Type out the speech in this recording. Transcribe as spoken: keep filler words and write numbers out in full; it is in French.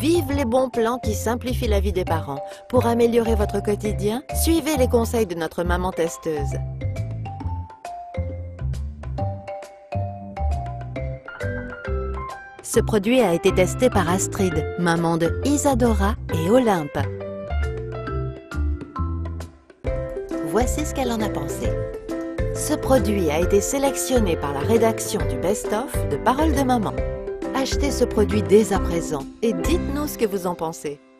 Vive les bons plans qui simplifient la vie des parents. Pour améliorer votre quotidien, suivez les conseils de notre maman testeuse. Ce produit a été testé par Astrid, maman de Isadora et Olympe. Voici ce qu'elle en a pensé. Ce produit a été sélectionné par la rédaction du Best-of de Paroles de Maman. Achetez ce produit dès à présent et dites-nous ce que vous en pensez.